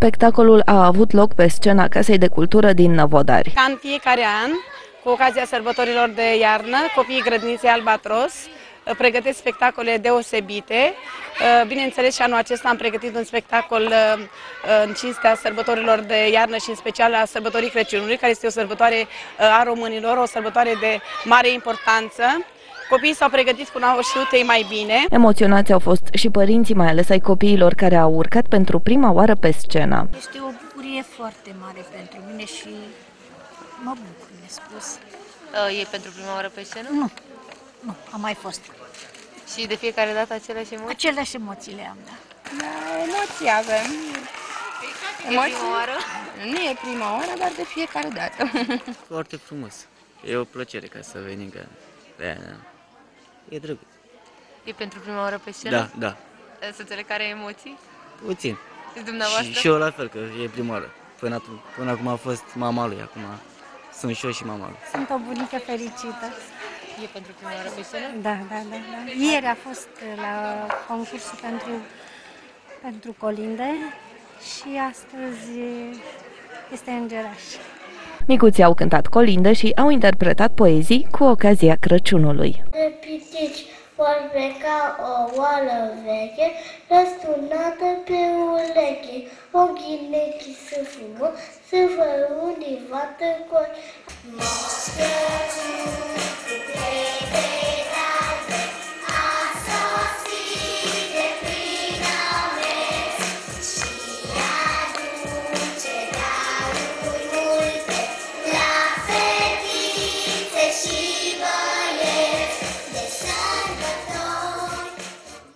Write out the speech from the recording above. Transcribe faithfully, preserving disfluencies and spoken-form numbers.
Spectacolul a avut loc pe scena Casei de Cultură din Năvodari. Ca în fiecare an, cu ocazia sărbătorilor de iarnă, copiii grădiniței Albatros pregătesc spectacole deosebite. Bineînțeles, și anul acesta am pregătit un spectacol în cinstea sărbătorilor de iarnă și în special a sărbătorii Crăciunului, care este o sărbătoare a românilor, o sărbătoare de mare importanță. Copiii s-au pregătit cum au știut ei mai bine. Emoționați au fost și părinții, mai ales ai copiilor care au urcat pentru prima oară pe scenă. Este o bucurie foarte mare pentru mine și mă bucur nespus. E pentru prima oară pe scenă? Nu, nu, am mai fost. Și de fiecare dată aceleași emoții? Aceleași emoții le am, da. Da, emoții avem. E prima oară? Nu e prima oară, dar de fiecare dată. Foarte frumos. E o plăcere ca să venim, că da, da. E drăguț. E pentru prima oară pe scenă? Da, da. Să înțeleg care emoții? Puțin. Dumneavoastră? Și, și eu la fel, că e prima oară. Până, până acum a fost mama lui, acum sunt și eu și mama lui. Sunt o bunică fericită. E pentru prima oară pe scenă? Da, da, da, da. Ieri a fost la concursul pentru, pentru colinde și astăzi este Îngeraș. Micuții au cântat colinde și au interpretat poezii cu ocazia Crăciunului. De pitici vor pleca o oală veche, răsturnată pe uleche. Ochii nechi sunt frumos, să vă unii vată cor.